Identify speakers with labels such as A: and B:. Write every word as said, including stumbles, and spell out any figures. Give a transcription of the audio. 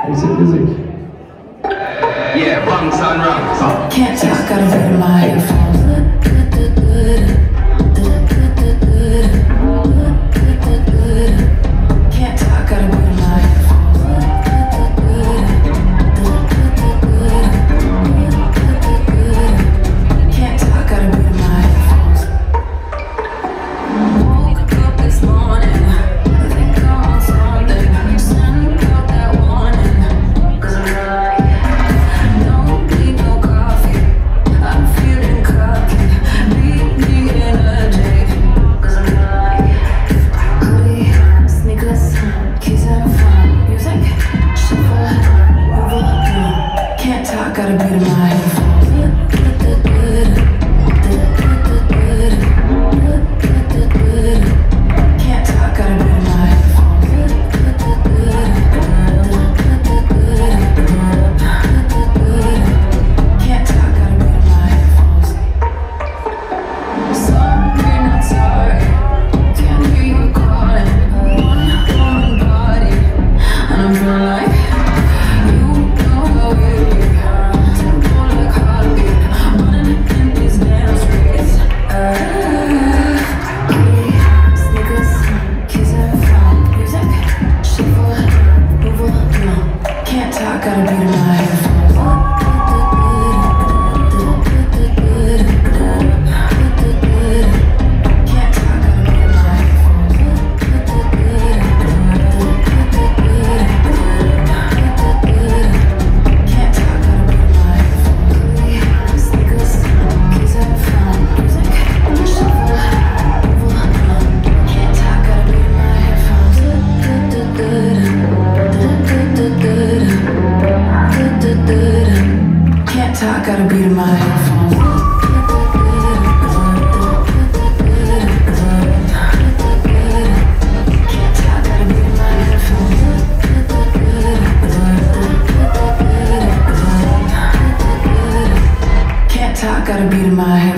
A: Music, music.
B: Yeah, bunks and ranks.
C: Can't talk, gotta be my headphones. Can't talk, gotta be my headphones. Can't talk, gotta be my headphones. Woke up this morning, I think I'm on something. Send out that warning, 'cause I'm like, don't need no coffee. I'm feeling cocky. Beat me energy, 'cause I'm like, hoodie, sneakers, keys and phone, music, shuffle, move up. Can't talk, gotta be to my headphones. Can't talk, gotta be to my headphones. Can't talk, gotta be to my headphones. Sorry, not sorry. Can't hear you calling. One woman body, and I'm feeling like you know how it is. Tempo like heartbeat, running in these damn streets. Sneakers, keys and phone, music, shuffle, move on. Can't talk, gotta be to my headphones. Can't talk, gotta be to my headphones. Can't talk, gotta be to my headphones. Sneakers, keys and phone, music, shuffle, move on. Can't talk, gotta be to my headphones. Can't talk, gotta be to my headphones. Can't talk, gotta be to my headphones. Can't talk, gotta be to my headphones.